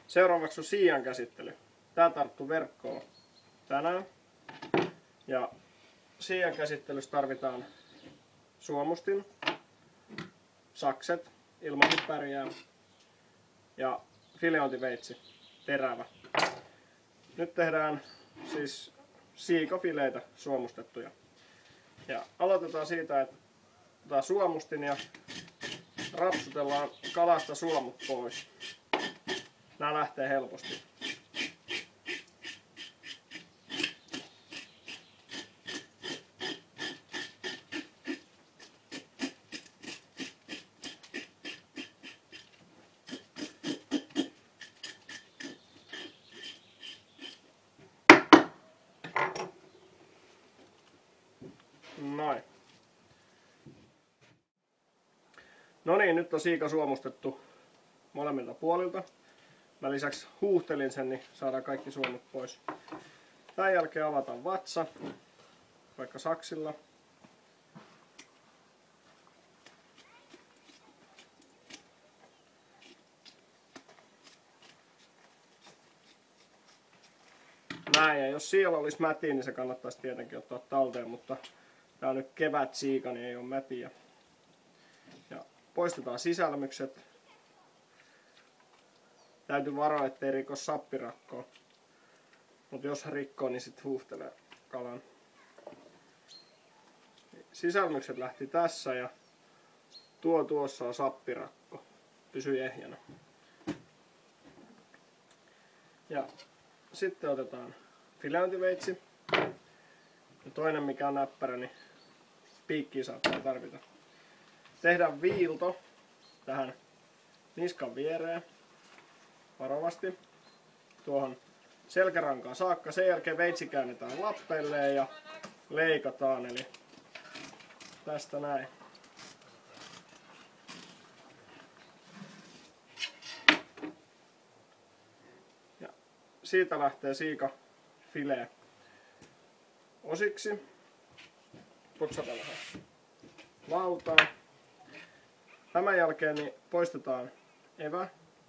Seuraavaksi on siian käsittely. Tää tarttuu verkkoon tänään. Ja siian käsittelyssä tarvitaan suomustin, sakset, ilman pärjää ja fileointiveitsi, terävä. Nyt tehdään siis siikafileitä suomustettuja. Ja aloitetaan siitä, että otetaan suomustin ja rapsutellaan kalasta suomut pois. Nämä lähtee helposti. Noin. No niin, nyt on siika suomustettu molemmilta puolilta. Mä lisäksi huuhtelin sen, niin saadaan kaikki suomut pois. Tämän jälkeen avataan vatsa, vaikka saksilla. Näin, ja jos siellä olisi mätiä, niin se kannattaisi tietenkin ottaa talteen, mutta tää on nyt kevätsiika, niin ei ole mätiä. Ja poistetaan sisälmykset. Täytyy varoa, ettei rikko sappirakkoa. Mutta jos rikkoo, niin sitten huuhtelee kalan. Sisälmykset lähti tässä ja tuossa on sappirakko. Pysyy ehjänä. Ja sitten otetaan fileointiveitsi. Ja toinen mikä on näppärä, niin piikkiä saattaa tarvita. Tehdään viilto tähän niskan viereen. Varovasti tuohon selkärankaan saakka. Sen jälkeen veitsi käännetään lappeilleen ja leikataan. Eli tästä näin. Ja siitä lähtee siika filee osiksi. Putsataan vähän lautaa. Tämän jälkeen niin poistetaan evä.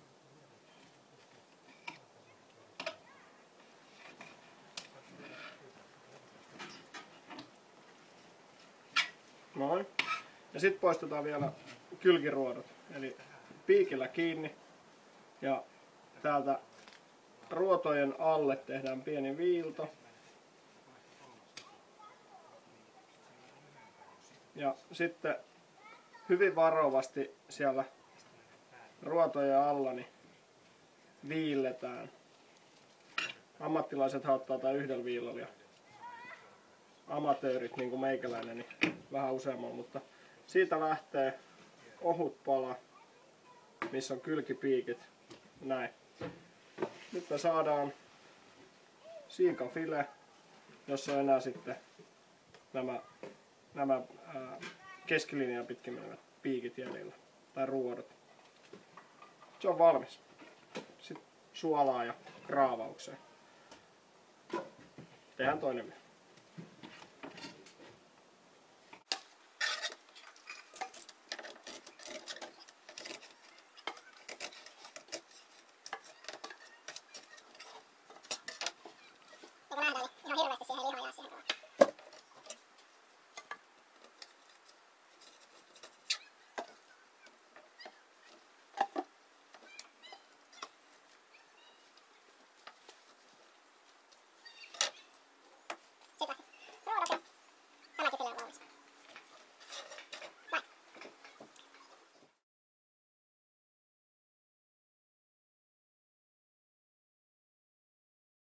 Noin. Ja sitten poistetaan vielä kylkiruodot. Eli piikillä kiinni. Ja täältä ruotojen alle tehdään pieni viilto. Ja sitten hyvin varovasti siellä ruotojen alla niin viilletään. Ammattilaiset ottaa tämän yhdellä viilolla ja amatöörit niin kuin meikäläinen niin vähän useammalla, mutta siitä lähtee ohut pala, missä on kylkipiikit. Näin. Nyt me saadaan siikafile, jossa on enää sitten nämä keskilinjan pitkin menevät piikit jäljellä, tai ruodot. Se on valmis. Sitten suolaa ja raavaukseen. Tehdään toinen vielä.